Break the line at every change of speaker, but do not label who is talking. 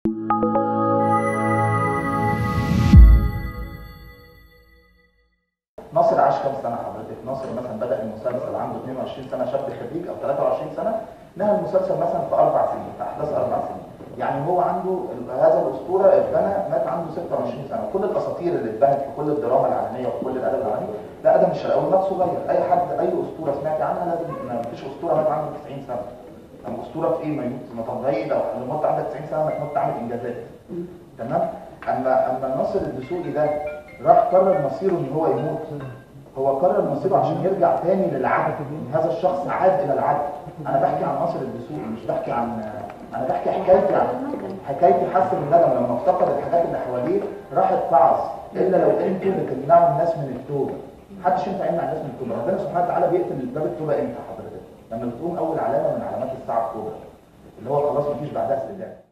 ناصر عاش كام سنه حضرتك؟ ناصر مثلا بدا المسلسل عنده 22 سنه، شاب خريج، او 23 سنه، نهى المسلسل مثلا في 4 سنين، في احداث 4 سنين. يعني هو عنده هذا الاسطوره اتبنى مات عنده 26 سنه. كل الاساطير اللي اتبنت في كل الدراما العالميه وفي كل الادب العالمي، لا ادم الشرقاوي مات صغير. اي حد اي اسطوره سمعت عنها لازم، ما فيش اسطوره مات عنده 90 سنه. يعني اسطوره في ايه؟ ما يموت متغير، او لما تموت عندك 90 سنه ما تموت عامل انجازات. تمام؟ اما ناصر الدسوقي ده راح قرر مصيره ان هو يموت. هو قرر مصيره عشان يرجع تاني للعدل. هذا الشخص عاد الى العدل. انا بحكي عن ناصر الدسوقي، مش بحكي عن، انا بحكي حكايتي حسن الندم لما افتقد الحاجات اللي حواليه راح اتعظ. الا لو انتوا بتمنعوا الناس من التوبه. محدش ينفع يمنع الناس من التوبه. ربنا سبحانه وتعالى بيقتل باب التوبه امتى حضرتك؟ لما بتقوم اول علامه من علامات الساعه الكبرى، اللي هو خلاص مفيش بعدها استئذان.